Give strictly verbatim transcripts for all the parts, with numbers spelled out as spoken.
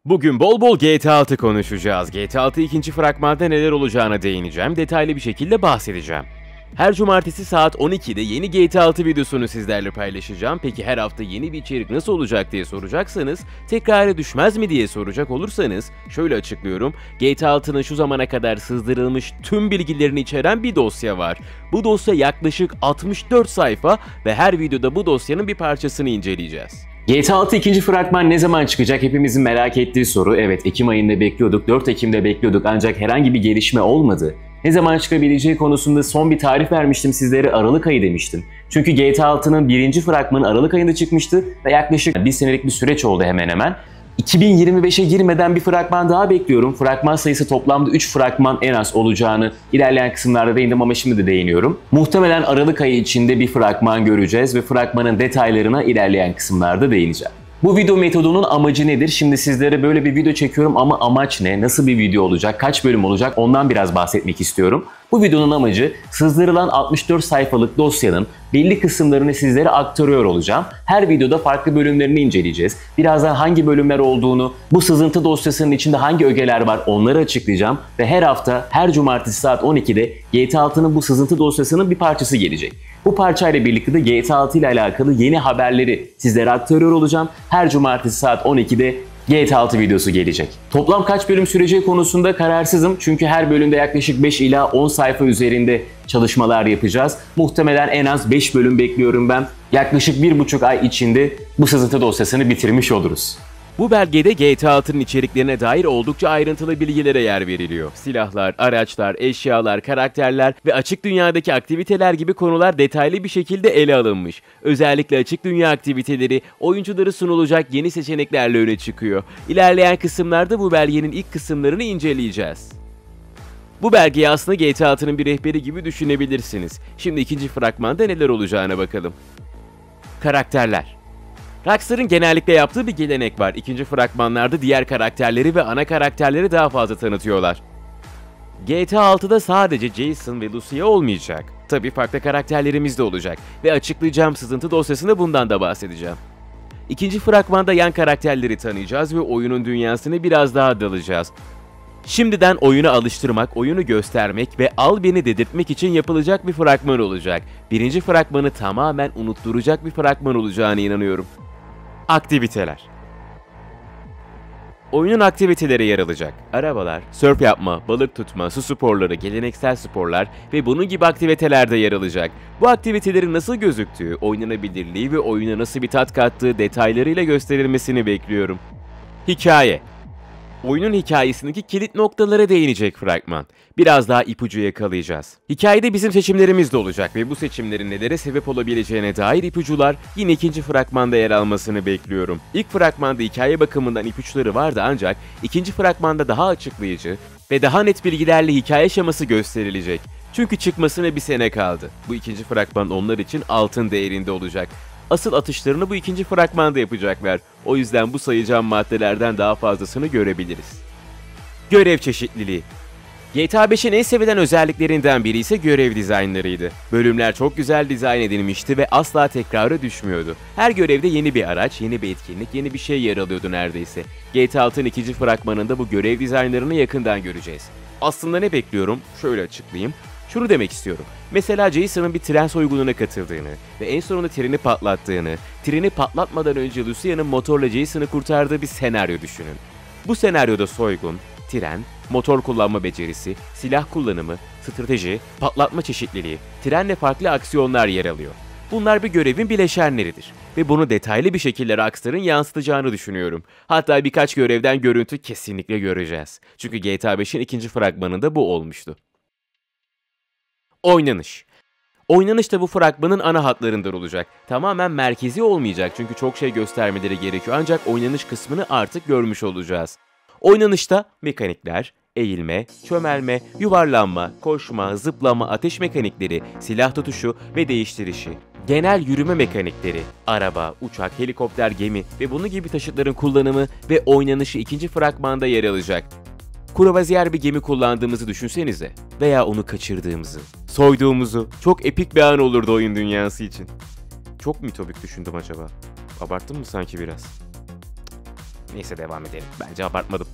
Bugün bol bol G T A altı konuşacağız. G T A altı ikinci fragmanda neler olacağına değineceğim, detaylı bir şekilde bahsedeceğim. Her cumartesi saat on ikide yeni G T A altı videosunu sizlerle paylaşacağım. Peki her hafta yeni bir içerik nasıl olacak diye soracaksanız, tekrara düşmez mi diye soracak olursanız, şöyle açıklıyorum. G T A altının şu zamana kadar sızdırılmış tüm bilgilerini içeren bir dosya var. Bu dosya yaklaşık altmış dört sayfa ve her videoda bu dosyanın bir parçasını inceleyeceğiz. G T A altı ikinci fragman ne zaman çıkacak? Hepimizin merak ettiği soru. Evet, Ekim ayında bekliyorduk, dört Ekim'de bekliyorduk ancak herhangi bir gelişme olmadı. Ne zaman çıkabileceği konusunda son bir tarih vermiştim sizlere, Aralık ayı demiştim. Çünkü G T A altının birinci fragmanı Aralık ayında çıkmıştı ve yaklaşık bir senelik bir süreç oldu hemen hemen. iki bin yirmi beşe girmeden bir fragman daha bekliyorum. Fragman sayısı toplamda üç fragman en az olacağını ilerleyen kısımlarda değindim ama şimdi de değiniyorum. Muhtemelen Aralık ayı içinde bir fragman göreceğiz ve fragmanın detaylarına ilerleyen kısımlarda değineceğim. Bu video metodunun amacı nedir? Şimdi sizlere böyle bir video çekiyorum ama amaç ne? Nasıl bir video olacak? Kaç bölüm olacak? Ondan biraz bahsetmek istiyorum. Bu videonun amacı sızdırılan altmış dört sayfalık dosyanın belli kısımlarını sizlere aktarıyor olacağım. Her videoda farklı bölümlerini inceleyeceğiz. Birazdan hangi bölümler olduğunu, bu sızıntı dosyasının içinde hangi ögeler var onları açıklayacağım. Ve her hafta, her cumartesi saat on ikide G T A altının bu sızıntı dosyasının bir parçası gelecek. Bu parçayla birlikte de G T A altı ile alakalı yeni haberleri sizlere aktarıyor olacağım. Her cumartesi saat on ikide G T A altı videosu gelecek. Toplam kaç bölüm süreceği konusunda kararsızım. Çünkü her bölümde yaklaşık beş ila on sayfa üzerinde çalışmalar yapacağız. Muhtemelen en az beş bölüm bekliyorum ben. Yaklaşık bir buçuk ay içinde bu sızıntı dosyasını bitirmiş oluruz. Bu belgede G T A altının içeriklerine dair oldukça ayrıntılı bilgilere yer veriliyor. Silahlar, araçlar, eşyalar, karakterler ve açık dünyadaki aktiviteler gibi konular detaylı bir şekilde ele alınmış. Özellikle açık dünya aktiviteleri oyuncuları sunulacak yeni seçeneklerle öne çıkıyor. İlerleyen kısımlarda bu belgenin ilk kısımlarını inceleyeceğiz. Bu belgeyi aslında G T A altının bir rehberi gibi düşünebilirsiniz. Şimdi ikinci fragmanda neler olacağına bakalım. Karakterler. Rockstar'ın genellikle yaptığı bir gelenek var. İkinci fragmanlarda diğer karakterleri ve ana karakterleri daha fazla tanıtıyorlar. G T A altıda sadece Jason ve Lucia olmayacak. Tabii farklı karakterlerimiz de olacak ve açıklayacağım sızıntı dosyasında bundan da bahsedeceğim. İkinci fragmanda yan karakterleri tanıyacağız ve oyunun dünyasına biraz daha dalacağız. Şimdiden oyuna alıştırmak, oyunu göstermek ve al beni dedirtmek için yapılacak bir fragman olacak. Birinci fragmanı tamamen unutturacak bir fragman olacağına inanıyorum. Aktiviteler. Oyunun aktiviteleri yer alacak. Arabalar, sörf yapma, balık tutma, su sporları, geleneksel sporlar ve bunun gibi aktiviteler de yer alacak. Bu aktivitelerin nasıl gözüktüğü, oynanabilirliği ve oyuna nasıl bir tat kattığı detaylarıyla gösterilmesini bekliyorum. Hikaye. Oyunun hikayesindeki kilit noktalara değinecek fragman. Biraz daha ipucu yakalayacağız. Hikayede bizim seçimlerimiz de olacak ve bu seçimlerin nelere sebep olabileceğine dair ipucular yine ikinci fragmanda yer almasını bekliyorum. İlk fragmanda hikaye bakımından ipuçları vardı ancak ikinci fragmanda daha açıklayıcı ve daha net bilgilerle hikaye şeması gösterilecek. Çünkü çıkmasına bir sene kaldı. Bu ikinci fragman onlar için altın değerinde olacak. Asıl atışlarını bu ikinci fragmanda yapacaklar. O yüzden bu sayacağım maddelerden daha fazlasını görebiliriz. Görev çeşitliliği. G T A beşin en sevilen özelliklerinden biri ise görev dizaynlarıydı. Bölümler çok güzel dizayn edilmişti ve asla tekrara düşmüyordu. Her görevde yeni bir araç, yeni bir etkinlik, yeni bir şey yer alıyordu neredeyse. G T A altı'nın ikinci fragmanında bu görev dizaynlarını yakından göreceğiz. Aslında ne bekliyorum? Şöyle açıklayayım. Şunu demek istiyorum. Mesela Jason'ın bir tren soygununa katıldığını ve en sonunda treni patlattığını, treni patlatmadan önce Lucia'nın motorla Jason'ı kurtardığı bir senaryo düşünün. Bu senaryoda soygun, tren, motor kullanma becerisi, silah kullanımı, strateji, patlatma çeşitliliği, trenle farklı aksiyonlar yer alıyor. Bunlar bir görevin bileşenleridir ve bunu detaylı bir şekilde Rockstar'ın yansıtacağını düşünüyorum. Hatta birkaç görevden görüntü kesinlikle göreceğiz. Çünkü G T A beşin ikinci fragmanında bu olmuştu. Oynanış. Oynanış da bu fragmanın ana hatlarından olacak. Tamamen merkezi olmayacak çünkü çok şey göstermeleri gerekiyor ancak oynanış kısmını artık görmüş olacağız. Oynanışta mekanikler, eğilme, çömelme, yuvarlanma, koşma, zıplama, ateş mekanikleri, silah tutuşu ve değiştirişi, genel yürüme mekanikleri, araba, uçak, helikopter, gemi ve bunun gibi taşıtların kullanımı ve oynanışı ikinci fragmanda yer alacak. Kruvaziyer bir gemi kullandığımızı düşünsenize veya onu kaçırdığımızı, soyduğumuzu. Çok epik bir an olurdu oyun dünyası için. Çok mitobik düşündüm acaba. Abarttım mı sanki biraz? Neyse devam edelim. Bence abartmadım.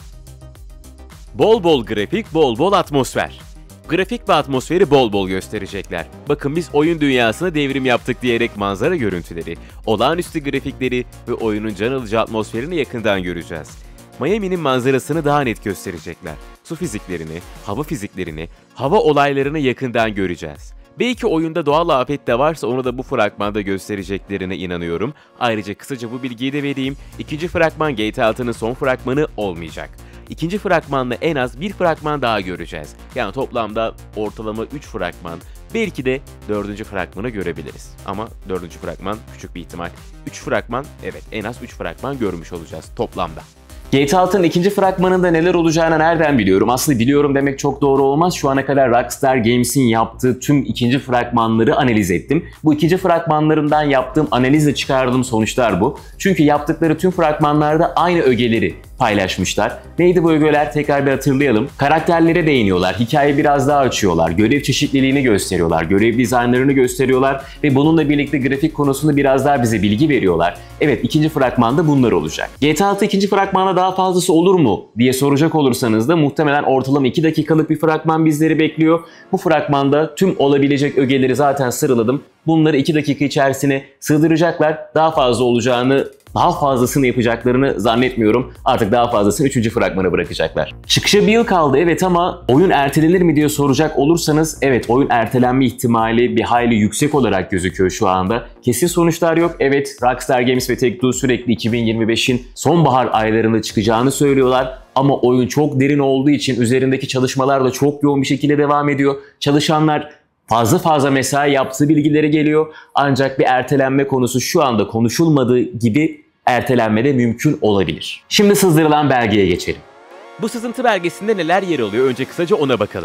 Bol bol grafik, bol bol atmosfer. Grafik ve atmosferi bol bol gösterecekler. Bakın biz oyun dünyasına devrim yaptık diyerek manzara görüntüleri, olağanüstü grafikleri ve oyunun can alıcı atmosferini yakından göreceğiz. Miami'nin manzarasını daha net gösterecekler. Su fiziklerini, hava fiziklerini, hava olaylarını yakından göreceğiz. Belki oyunda doğal afet de varsa onu da bu fragmanda göstereceklerine inanıyorum. Ayrıca kısaca bu bilgiyi de vereyim. İkinci fragman G T A altının son fragmanı olmayacak. İkinci fragmanla en az bir fragman daha göreceğiz. Yani toplamda ortalama üç fragman, belki de dördüncü fragmanı görebiliriz. Ama dördüncü fragman küçük bir ihtimal. üç fragman, evet en az üç fragman görmüş olacağız toplamda. G T A altının ikinci fragmanında neler olacağını nereden biliyorum? Aslında biliyorum demek çok doğru olmaz. Şu ana kadar Rockstar Games'in yaptığı tüm ikinci fragmanları analiz ettim. Bu ikinci fragmanlarından yaptığım analizle çıkardığım sonuçlar bu. Çünkü yaptıkları tüm fragmanlarda aynı ögeleri paylaşmışlar. Neydi bu ögeler? Tekrar bir hatırlayalım. Karakterlere değiniyorlar, hikayeyi biraz daha açıyorlar, görev çeşitliliğini gösteriyorlar, görev dizaynlarını gösteriyorlar ve bununla birlikte grafik konusunda biraz daha bize bilgi veriyorlar. Evet, ikinci fragmanda bunlar olacak. G T A altı ikinci fragmanda daha fazlası olur mu diye soracak olursanız da muhtemelen ortalama iki dakikalık bir fragman bizleri bekliyor. Bu fragmanda tüm olabilecek ögeleri zaten sıraladım. Bunları iki dakika içerisine sığdıracaklar. Daha fazla olacağını, daha fazlasını yapacaklarını zannetmiyorum. Artık daha fazlasını üçüncü fragmana bırakacaklar. Çıkışa bir yıl kaldı evet, ama oyun ertelenir mi diye soracak olursanız evet, oyun ertelenme ihtimali bir hayli yüksek olarak gözüküyor şu anda. Kesin sonuçlar yok. Evet, Rockstar Games ve Take-Two sürekli iki bin yirmi beşin sonbahar aylarında çıkacağını söylüyorlar. Ama oyun çok derin olduğu için üzerindeki çalışmalar da çok yoğun bir şekilde devam ediyor. Çalışanlar fazla fazla mesai yaptığı bilgileri geliyor. Ancak bir ertelenme konusu şu anda konuşulmadığı gibi ertelenme de mümkün olabilir. Şimdi sızdırılan belgeye geçelim. Bu sızıntı belgesinde neler yer alıyor? Önce kısaca ona bakalım.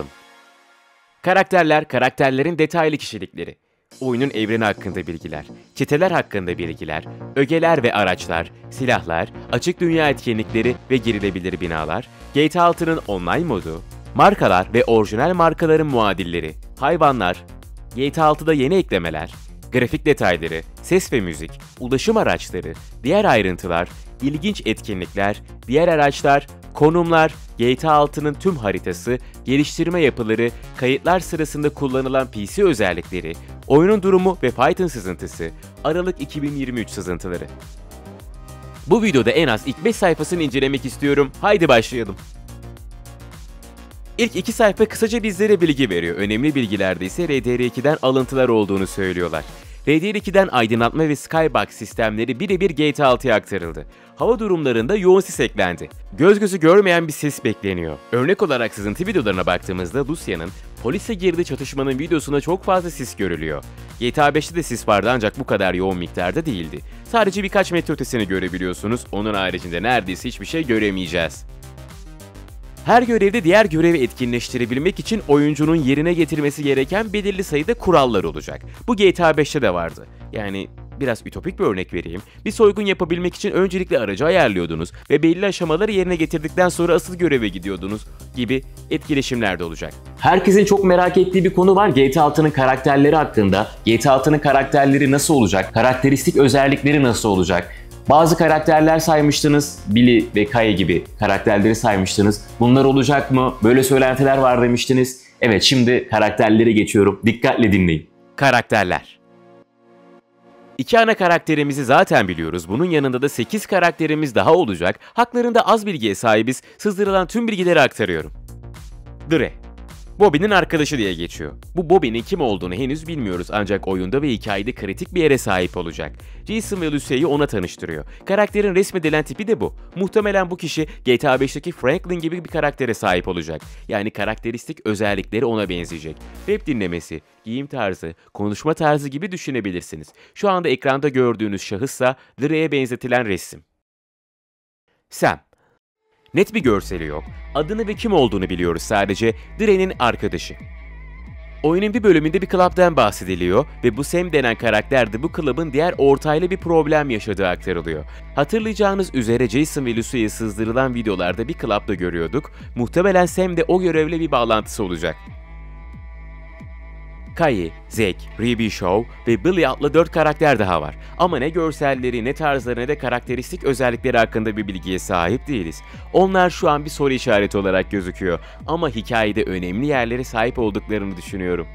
Karakterler, karakterlerin detaylı kişilikleri. Oyunun evreni hakkında bilgiler, çeteler hakkında bilgiler, ögeler ve araçlar, silahlar, açık dünya etkinlikleri ve girilebilir binalar, G T A altının online modu, markalar ve orijinal markaların muadilleri, hayvanlar, G T A altıda yeni eklemeler, grafik detayları, ses ve müzik, ulaşım araçları, diğer ayrıntılar, ilginç etkinlikler, diğer araçlar, konumlar, G T A altının tüm haritası, geliştirme yapıları, kayıtlar sırasında kullanılan P C özellikleri, oyunun durumu ve Python sızıntısı, Aralık iki bin yirmi üç sızıntıları. Bu videoda en az ilk beş sayfasını incelemek istiyorum. Haydi başlayalım. İlk iki sayfa kısaca bizlere bilgi veriyor. Önemli bilgilerde ise R D R iki'den alıntılar olduğunu söylüyorlar. R D R iki'den aydınlatma ve skybox sistemleri birebir G T A altıya aktarıldı. Hava durumlarında yoğun sis eklendi. Göz gözü görmeyen bir sis bekleniyor. Örnek olarak sızıntı videolarına baktığımızda Lucia'nın polise girdiği çatışmanın videosunda çok fazla sis görülüyor. G T A beş'te de sis vardı ancak bu kadar yoğun miktarda değildi. Sadece birkaç metre ötesini görebiliyorsunuz. Onun haricinde neredeyse hiçbir şey göremeyeceğiz. Her görevde diğer görevi etkinleştirebilmek için oyuncunun yerine getirmesi gereken belirli sayıda kurallar olacak. Bu G T A beş'te de vardı. Yani biraz ütopik bir örnek vereyim. Bir soygun yapabilmek için öncelikle aracı ayarlıyordunuz ve belli aşamaları yerine getirdikten sonra asıl göreve gidiyordunuz gibi etkileşimler de olacak. Herkesin çok merak ettiği bir konu var G T A altının karakterleri hakkında. G T A altının karakterleri nasıl olacak? Karakteristik özellikleri nasıl olacak? Bazı karakterler saymıştınız, Billy ve Kay gibi karakterleri saymıştınız. Bunlar olacak mı? Böyle söylentiler var demiştiniz. Evet, şimdi karakterlere geçiyorum. Dikkatle dinleyin. Karakterler. İki ana karakterimizi zaten biliyoruz. Bunun yanında da sekiz karakterimiz daha olacak. Haklarında az bilgiye sahibiz. Sızdırılan tüm bilgileri aktarıyorum. Dre. Bobby'nin arkadaşı diye geçiyor. Bu Bobby'nin kim olduğunu henüz bilmiyoruz ancak oyunda ve hikayede kritik bir yere sahip olacak. Jason ve Lucia'yı ona tanıştırıyor. Karakterin resmedilen tipi de bu. Muhtemelen bu kişi G T A beş'teki Franklin gibi bir karaktere sahip olacak. Yani karakteristik özellikleri ona benzeyecek. Rap dinlemesi, giyim tarzı, konuşma tarzı gibi düşünebilirsiniz. Şu anda ekranda gördüğünüz şahıssa Dre'ye benzetilen resim. Sam. Net bir görseli yok. Adını ve kim olduğunu biliyoruz sadece. Dre'nin arkadaşı. Oyunun bir bölümünde bir club'dan bahsediliyor ve bu Sam denen karakter de bu club'ın diğer ortağıyla bir problem yaşadığı aktarılıyor. Hatırlayacağınız üzere Jason ve Lucia'yı sızdırılan videolarda bir club'da görüyorduk. Muhtemelen Sam de o görevle bir bağlantısı olacak. Kai, Zack, Ruby Shaw ve Billy adlı dört karakter daha var. Ama ne görselleri, ne tarzları ne de karakteristik özellikleri hakkında bir bilgiye sahip değiliz. Onlar şu an bir soru işareti olarak gözüküyor ama hikayede önemli yerlere sahip olduklarını düşünüyorum.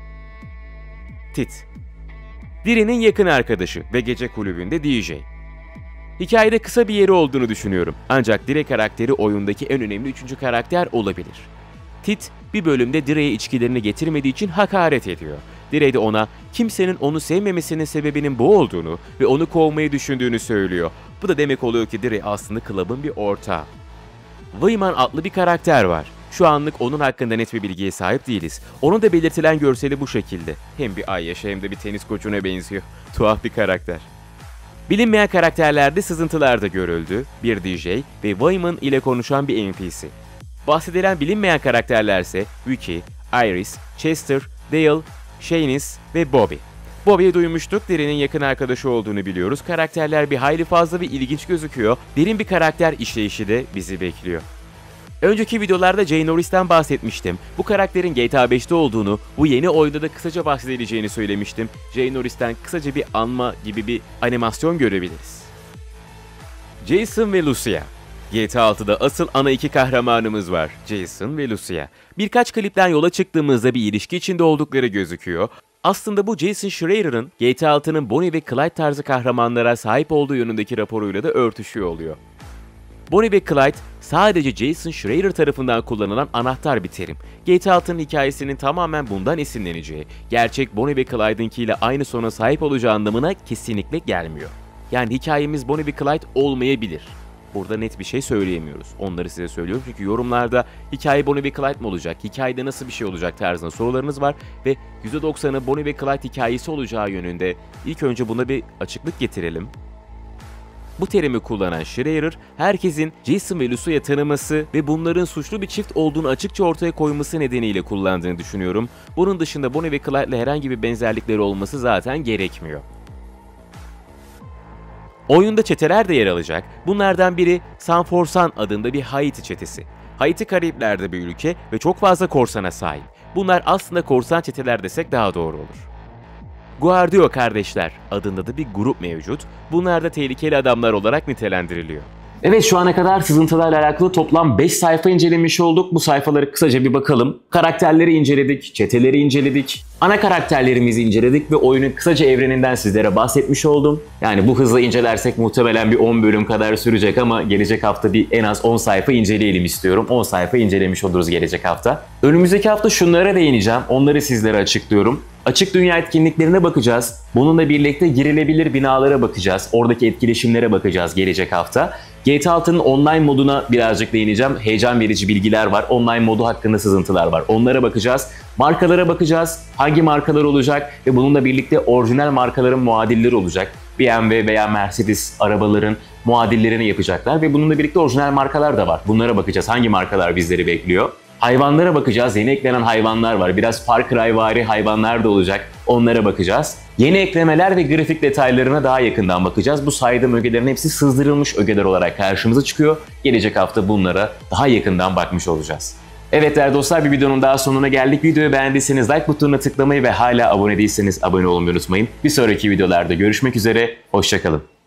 Tit, Diri'nin yakın arkadaşı ve gece kulübünde D J. Hikayede kısa bir yeri olduğunu düşünüyorum. Ancak Dire karakteri oyundaki en önemli üçüncü karakter olabilir. Tit, bir bölümde Dire'ye içkilerini getirmediği için hakaret ediyor. Dire de ona kimsenin onu sevmemesinin sebebinin bu olduğunu ve onu kovmayı düşündüğünü söylüyor. Bu da demek oluyor ki Dire aslında Club'ın bir ortağı. Wyman adlı bir karakter var. Şu anlık onun hakkında net bir bilgiye sahip değiliz. Onun da belirtilen görseli bu şekilde. Hem bir ayyaşı hem de bir tenis koçuna benziyor. Tuhaf bir karakter. Bilinmeyen karakterlerde sızıntılar da görüldü. Bir D J ve Wyman ile konuşan bir N P C. Bahsedilen bilinmeyen karakterlerse Vicky, Iris, Chester, Dale, Shanice ve Bobby. Bobby'yi duymuştuk, Diri'nin yakın arkadaşı olduğunu biliyoruz. Karakterler bir hayli fazla ve ilginç gözüküyor. Derin bir karakter işleyişi de bizi bekliyor. Önceki videolarda Jay Norris'ten bahsetmiştim. Bu karakterin G T A beşte olduğunu, bu yeni oyunda da kısaca bahsedileceğini söylemiştim. Jay Norris'ten kısaca bir anma gibi bir animasyon görebiliriz. Jason ve Lucia. G T A altıda asıl ana iki kahramanımız var, Jason ve Lucia. Birkaç klipten yola çıktığımızda bir ilişki içinde oldukları gözüküyor. Aslında bu Jason Schreier'ın G T A altının Bonnie ve Clyde tarzı kahramanlara sahip olduğu yönündeki raporuyla da örtüşüyor oluyor. Bonnie ve Clyde sadece Jason Schreier tarafından kullanılan anahtar bir terim. G T A altının hikayesinin tamamen bundan esinleneceği, gerçek Bonnie ve Clyde'ınkiyle aynı sona sahip olacağı anlamına kesinlikle gelmiyor. Yani hikayemiz Bonnie ve Clyde olmayabilir. Burada net bir şey söyleyemiyoruz. Onları size söylüyorum çünkü yorumlarda hikaye Bonnie ve Clyde mi olacak, hikayede nasıl bir şey olacak tarzında sorularınız var ve yüzde doksanı Bonnie ve Clyde hikayesi olacağı yönünde. İlk önce buna bir açıklık getirelim. Bu terimi kullanan Schreier, herkesin Jason ve Lucia'yı tanıması ve bunların suçlu bir çift olduğunu açıkça ortaya koyması nedeniyle kullandığını düşünüyorum. Bunun dışında Bonnie ve Clyde ile herhangi bir benzerlikleri olması zaten gerekmiyor. Oyunda çeteler de yer alacak. Bunlardan biri Sanforsan adında bir Haiti çetesi. Haiti Karayipler'de bir ülke ve çok fazla korsana sahip. Bunlar aslında korsan çeteler desek daha doğru olur. Guardio kardeşler adında da bir grup mevcut. Bunlar da tehlikeli adamlar olarak nitelendiriliyor. Evet, şu ana kadar sızıntılarla alakalı toplam beş sayfa incelemiş olduk. Bu sayfaları kısaca bir bakalım. Karakterleri inceledik, çeteleri inceledik, ana karakterlerimizi inceledik ve oyunun kısaca evreninden sizlere bahsetmiş oldum. Yani bu hızla incelersek muhtemelen bir on bölüm kadar sürecek ama gelecek hafta bir en az on sayfa inceleyelim istiyorum. on sayfa incelemiş oluruz gelecek hafta. Önümüzdeki hafta şunlara değineceğim. Onları sizlere açıklıyorum. Açık dünya etkinliklerine bakacağız. Bununla birlikte girilebilir binalara bakacağız. Oradaki etkileşimlere bakacağız gelecek hafta. G T A altının online moduna birazcık değineceğim. Heyecan verici bilgiler var. Online modu hakkında sızıntılar var. Onlara bakacağız. Markalara bakacağız. Hangi markalar olacak ve bununla birlikte orijinal markaların muadilleri olacak. B M W veya Mercedes arabaların muadillerini yapacaklar ve bununla birlikte orijinal markalar da var. Bunlara bakacağız. Hangi markalar bizleri bekliyor? Hayvanlara bakacağız. Yeni eklenen hayvanlar var. Biraz Far Cry'vari hayvanlar da olacak. Onlara bakacağız. Yeni eklemeler ve grafik detaylarına daha yakından bakacağız. Bu saydığım ögelerin hepsi sızdırılmış ögeler olarak karşımıza çıkıyor. Gelecek hafta bunlara daha yakından bakmış olacağız. Evet değerli dostlar, bir videonun daha sonuna geldik. Videoyu beğendiyseniz like butonuna tıklamayı ve hala abone değilseniz abone olmayı unutmayın. Bir sonraki videolarda görüşmek üzere. Hoşça kalın.